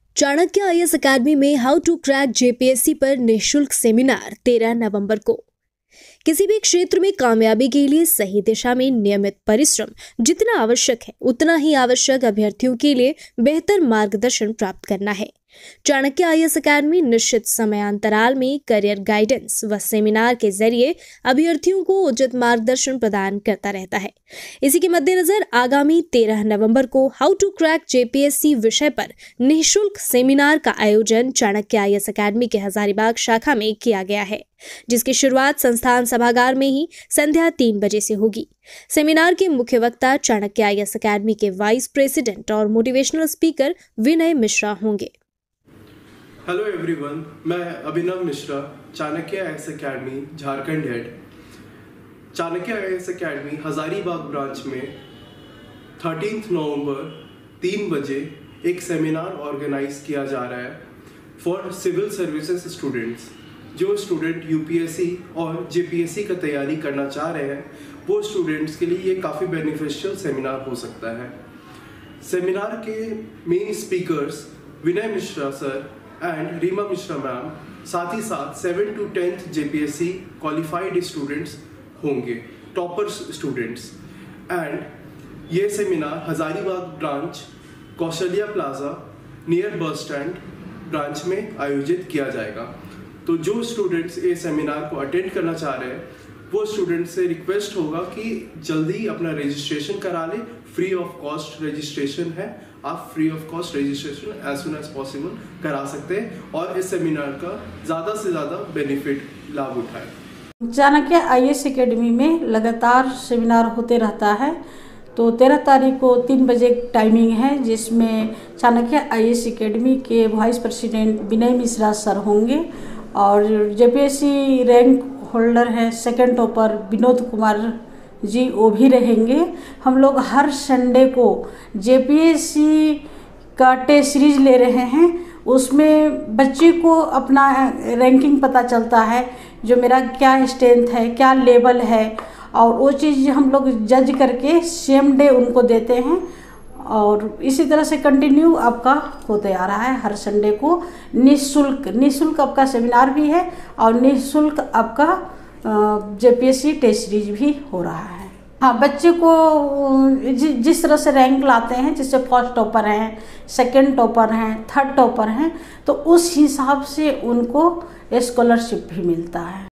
Chanakya IAS academy में how to crack JPSC पर निःशुल्क सेमिनार 13 नवंबर को। किसी भी क्षेत्र में कामयाबी के लिए सही दिशा में नियमित परिश्रम जितना आवश्यक है, उतना ही आवश्यक अभ्यर्थियों के लिए बेहतर मार्गदर्शन प्राप्त करना है। चाणक्य आईएएस अकेडमी निश्चित समयांतराल में करियर गाइडेंस व सेमिनार के जरिए अभ्यर्थियों को उचित मार्गदर्शन प्रदान करता रहता है। इसी के मद्देनजर आगामी 13 नवंबर को हाउ टू क्रैक जेपीएससी विषय पर निःशुल्क सेमिनार का आयोजन चाणक्य आईएएस अकेडमी के हजारीबाग शाखा में किया गया है, जिसकी शुरुआत संस्थान सभागार में ही संध्या 3 बजे से होगी। सेमिनार के मुख्य वक्ता चाणक्य आईएएस अकेडमी के वाइस प्रेसिडेंट और मोटिवेशनल स्पीकर विनय मिश्रा होंगे। हेलो एवरीवन, मैं Abhinav Mishra, Chanakya IAS academy Jharkhand head. Chanakya IAS academy Hazaribagh branch में 13 नवंबर 3 बजे एक सेमिनार ऑर्गेनाइज किया जा रहा है फॉर सिविल सर्विसेज स्टूडेंट्स। जो स्टूडेंट यूपीएससी और जेपीएससी का तैयारी करना चाह रहे हैं, वो स्टूडेंट्स के लिए ये काफ़ी बेनिफिशियल सेमिनार हो सकता है। सेमिनार के main speakers Vinay Mishra sir and Reema Mishra ma'am, साथ ही साथ 7 to 10th JPSC qualified students होंगे, टॉपर्स स्टूडेंट्स। एंड ये seminar Hazaribagh branch Kaushalya plaza near bus stand branch में आयोजित किया जाएगा। तो जो स्टूडेंट्स ये सेमिनार को अटेंड करना चाह रहे हैं, वो स्टूडेंट्स से रिक्वेस्ट होगा कि जल्दी अपना रजिस्ट्रेशन करा ले। फ्री ऑफ कॉस्ट रजिस्ट्रेशन है, आप free of cost registration as soon as possible करा सकते हैं और इस सेमिनार का ज़्यादा से ज़्यादा बेनिफिट लाभ उठाएं। चाणक्य आईएएस अकेडमी में लगातार सेमिनार होते रहता है। तो 13 तारीख को 3 बजे टाइमिंग है, जिसमें चाणक्य आईएएस अकेडमी के vice president Vinay Mishra sir होंगे और जेपीएससी रैंक होल्डर हैं सेकंड टॉपर विनोद कुमार जी, वो भी रहेंगे। हम लोग हर संडे को जेपीएससी का टेस्ट सीरीज ले रहे हैं। उसमें बच्चे को अपना रैंकिंग पता चलता है, जो मेरा क्या स्ट्रेंथ है, क्या लेवल है, और वो चीज़ हम लोग जज करके सेम डे उनको देते हैं। और इसी तरह से कंटिन्यू आपका होते आ रहा है। हर संडे को निःशुल्क आपका सेमिनार भी है और निःशुल्क आपका जेपीएससी टेस्ट सीरीज भी हो रहा है। हाँ, बच्चे को जिस तरह से रैंक लाते हैं, जैसे फर्स्ट टॉपर हैं, सेकंड टॉपर हैं, थर्ड टॉपर हैं, तो उस हिसाब से उनको स्कॉलरशिप भी मिलता है।